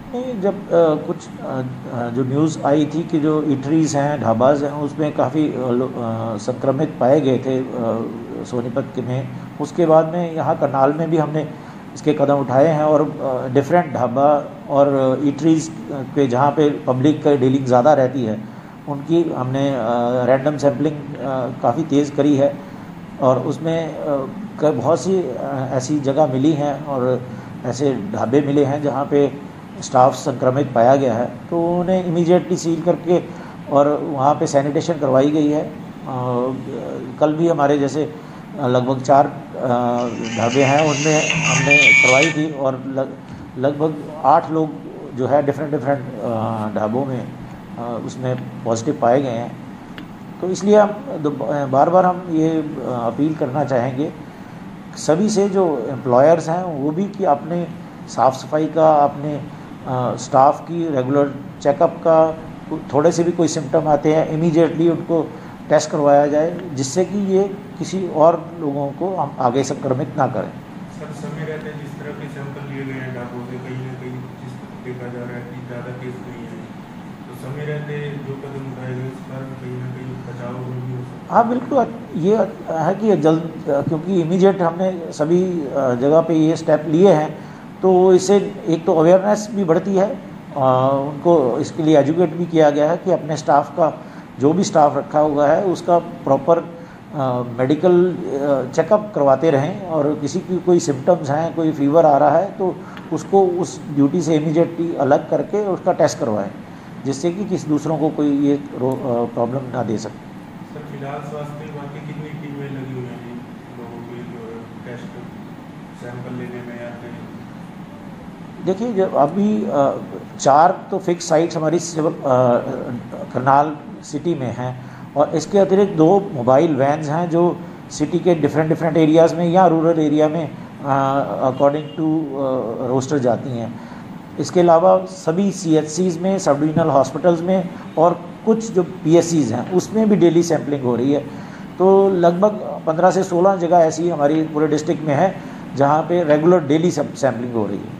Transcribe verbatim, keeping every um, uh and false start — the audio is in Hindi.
नहीं, जब आ, कुछ आ, जो न्यूज़ आई थी कि जो इटरीज़ हैं, ढाबाज हैं, उसमें काफ़ी संक्रमित पाए गए थे आ, सोनीपत के में। उसके बाद में यहाँ करनाल में भी हमने इसके कदम उठाए हैं और डिफरेंट ढाबा और इटरीज़ के जहाँ पे पब्लिक का डीलिंग ज़्यादा रहती है उनकी हमने रैंडम सैम्पलिंग काफ़ी तेज़ करी है और उसमें आ, बहुत सी आ, ऐसी जगह मिली हैं और ऐसे ढाबे मिले हैं जहाँ पे स्टाफ संक्रमित पाया गया है, तो उन्हें इमीडिएटली सील करके और वहाँ पे सैनिटेशन करवाई गई है। आ, कल भी हमारे जैसे लगभग चार ढाबे हैं उनमें हमने करवाई थी और लग, लगभग आठ लोग जो है डिफरेंट डिफरेंट ढाबों में आ, उसमें पॉजिटिव पाए गए हैं। तो इसलिए हम बार बार हम ये अपील करना चाहेंगे सभी से जो एम्प्लॉयर्स हैं वो भी कि अपने साफ़ सफाई का, अपने स्टाफ की रेगुलर चेकअप का, थोड़े से भी कोई सिम्टम आते हैं इमीडिएटली उनको टेस्ट करवाया जाए, जिससे कि ये किसी और लोगों को हम आगे संक्रमित ना करें। सर, समय रहते जिस तरह के सैंपल लिए गए हैं ढाबों से, कहीं ना कहीं जिस देखा जा रहा है कि ज़्यादा केस नहीं है, तो समय रहते जो कदम उठाए गए इस पर कहीं ना कहीं बचाव नहीं हो सकता। हाँ बिल्कुल, ये है कि जल्द, क्योंकि इमीडिएट हमने सभी जगह पे ये स्टेप लिए हैं तो इससे एक तो अवेयरनेस भी बढ़ती है, आ, उनको इसके लिए एजुकेट भी किया गया है कि अपने स्टाफ का, जो भी स्टाफ रखा हुआ है उसका प्रॉपर मेडिकल चेकअप करवाते रहें और किसी की कोई सिम्टम्स हैं, कोई फीवर आ रहा है तो उसको उस ड्यूटी से इमीडिएटली अलग करके उसका टेस्ट करवाएं, जिससे कि किसी दूसरों को कोई ये प्रॉब्लम ना दे सके। सर, फिलहाल स्वास्थ्य विभाग की कितनी टीमें लगी हुई हैं लोगों के जो टेस्ट सैंपल लेने में या फिर? देखिए, जब अभी चार तो फिक्स साइट्स हमारी सिविल करनाल सिटी में हैं और इसके अतिरिक्त दो मोबाइल वैन्स हैं जो सिटी के डिफरेंट डिफरेंट एरियाज़ में या रूरल एरिया में अकॉर्डिंग टू रोस्टर जाती हैं। इसके अलावा सभी सी एच सीज़ में, सब डिविजनल हॉस्पिटल्स में और कुछ जो पी एस सीज़ हैं उसमें भी डेली सैम्पलिंग हो रही है। तो लगभग पंद्रह से सोलह जगह ऐसी हमारी पूरे डिस्ट्रिक्ट में है जहाँ पे रेगुलर डेली सैम्पलिंग हो रही है।